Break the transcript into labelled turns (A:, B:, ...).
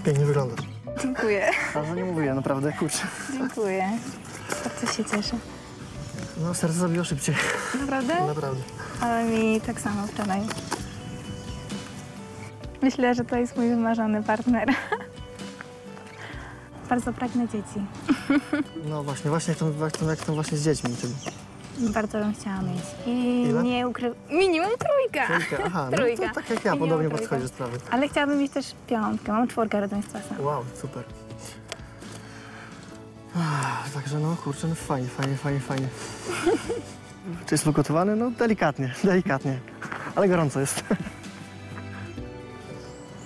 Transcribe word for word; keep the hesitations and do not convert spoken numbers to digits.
A: Pięknie wyglądasz.
B: Dziękuję.
A: Ale nie mówię, naprawdę, kurczę.
B: Dziękuję. Bardzo się cieszę.
A: No, serce zabiło szybciej.
B: Naprawdę?
A: Naprawdę.
B: Ale mi tak samo wczoraj. Myślę, że to jest mój wymarzony partner. Bardzo pragnę dzieci.
A: No właśnie, właśnie jak to, jak to, jak to właśnie z dziećmi. Czyli.
B: Bardzo bym chciała mieć. I
A: Ile?
B: nie ukry... Minimum trójka.
A: Trójka, aha, no
B: Trójka.
A: to tak jak ja,
B: Minimum
A: podobnie
B: trójka.
A: podchodzi do sprawy.
B: Ale chciałabym mieć też piątkę. Mam czwórkę rodzeństwa sam.
A: Wow, super. Ach, także no, kurczę, no fajnie, fajnie, fajnie, fajnie. Czy jest ugotowany? No delikatnie, delikatnie. Ale gorąco jest.